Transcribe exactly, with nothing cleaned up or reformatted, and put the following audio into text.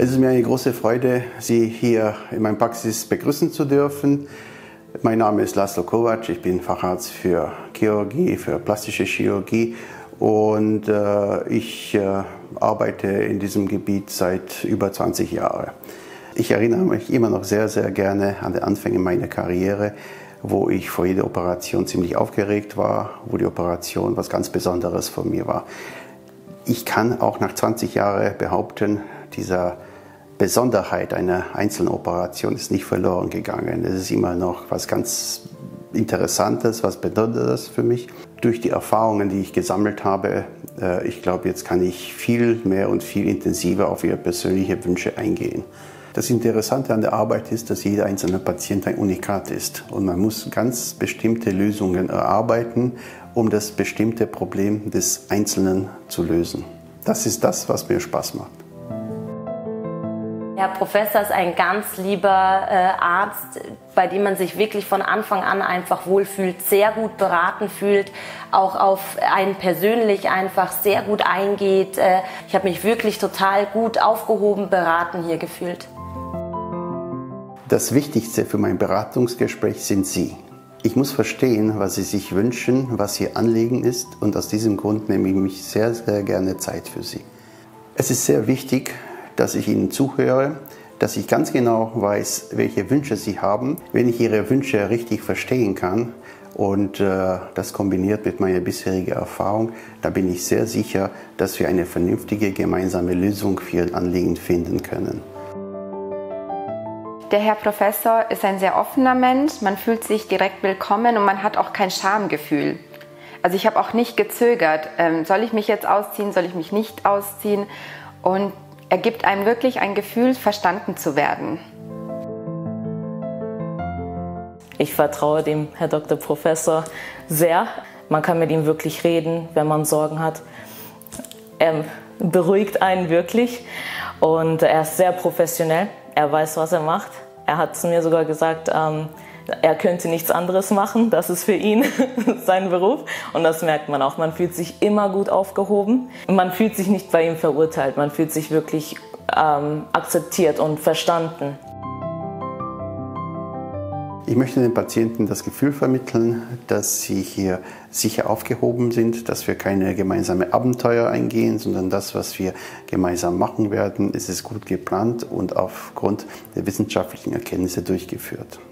Es ist mir eine große Freude, Sie hier in meiner Praxis begrüßen zu dürfen. Mein Name ist Laszlo Kovacs, ich bin Facharzt für Chirurgie, für plastische Chirurgie und äh, ich äh, arbeite in diesem Gebiet seit über zwanzig Jahren. Ich erinnere mich immer noch sehr, sehr gerne an die Anfänge meiner Karriere, wo ich vor jeder Operation ziemlich aufgeregt war, wo die Operation was ganz Besonderes von mir war. Ich kann auch nach zwanzig Jahren behaupten, dieser Besonderheit einer einzelnen Operation ist nicht verloren gegangen. Es ist immer noch was ganz Interessantes, was Besonderes für mich. Durch die Erfahrungen, die ich gesammelt habe, äh, ich glaube, jetzt kann ich viel mehr und viel intensiver auf Ihre persönlichen Wünsche eingehen. Das Interessante an der Arbeit ist, dass jeder einzelne Patient ein Unikat ist und man muss ganz bestimmte Lösungen erarbeiten, um das bestimmte Problem des Einzelnen zu lösen. Das ist das, was mir Spaß macht. Herr Professor ist ein ganz lieber äh, Arzt, bei dem man sich wirklich von Anfang an einfach wohlfühlt, sehr gut beraten fühlt, auch auf einen persönlich einfach sehr gut eingeht. Äh, ich habe mich wirklich total gut aufgehoben, beraten hier gefühlt. Das Wichtigste für mein Beratungsgespräch sind Sie. Ich muss verstehen, was Sie sich wünschen, was Ihr Anliegen ist und aus diesem Grund nehme ich mich sehr, sehr gerne Zeit für Sie. Es ist sehr wichtig, dass ich Ihnen zuhöre, dass ich ganz genau weiß, welche Wünsche Sie haben. Wenn ich Ihre Wünsche richtig verstehen kann und äh, das kombiniert mit meiner bisherigen Erfahrung, da bin ich sehr sicher, dass wir eine vernünftige gemeinsame Lösung für Ihr Anliegen finden können. Der Herr Professor ist ein sehr offener Mensch, man fühlt sich direkt willkommen und man hat auch kein Schamgefühl. Also ich habe auch nicht gezögert, ähm, soll ich mich jetzt ausziehen, soll ich mich nicht ausziehen, und er gibt einem wirklich ein Gefühl, verstanden zu werden. Ich vertraue dem Herr Doktor Professor sehr. Man kann mit ihm wirklich reden, wenn man Sorgen hat. Er beruhigt einen wirklich und er ist sehr professionell. Er weiß, was er macht. Er hat zu mir sogar gesagt, ähm, er könnte nichts anderes machen. Das ist für ihn sein Beruf. Und das merkt man auch. Man fühlt sich immer gut aufgehoben. Man fühlt sich nicht bei ihm verurteilt. Man fühlt sich wirklich ähm, akzeptiert und verstanden. Ich möchte den Patienten das Gefühl vermitteln, dass sie hier sicher aufgehoben sind, dass wir keine gemeinsame Abenteuer eingehen, sondern das, was wir gemeinsam machen werden, ist es gut geplant und aufgrund der wissenschaftlichen Erkenntnisse durchgeführt.